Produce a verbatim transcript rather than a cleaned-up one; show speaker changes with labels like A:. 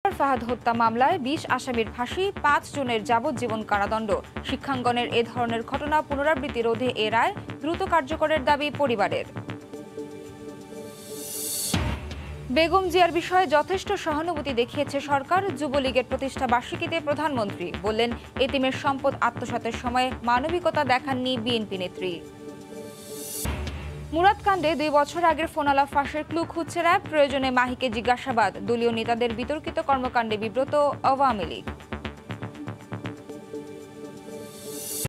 A: ফাহাদ হত্যা মামলায় বিশ আসামির ফাঁসি, পাঁচ জনের যাবজ্জীবন কারাদণ্ড। শিক্ষাঙ্গনের এ ধরনের ঘটনা পুনরাবৃত্তি রোধে এ রায় দ্রুত কার্যকরের দাবি পরিবারের। বেগম জিয়ার বিষয়ে যথেষ্ট সহানুভূতি দেখিয়েছে সরকার। যুবলীগের প্রতিষ্ঠা বার্ষিকীতে প্রধানমন্ত্রী বললেন, এতিমের সম্পদ আত্মসাতের সময় মানবিকতা দেখাননি বিএনপি নেত্রী। মুরাদ কাণ্ডে দুই বছর আগের ফোনালাপ ফাঁসের ক্লু খুঁজছে র্যাব। প্রয়োজনে মাহিকে জিজ্ঞাসাবাদ। দলীয় নেতাদের বিতর্কিত কর্মকাণ্ডে বিব্রত আওয়ামী লীগ।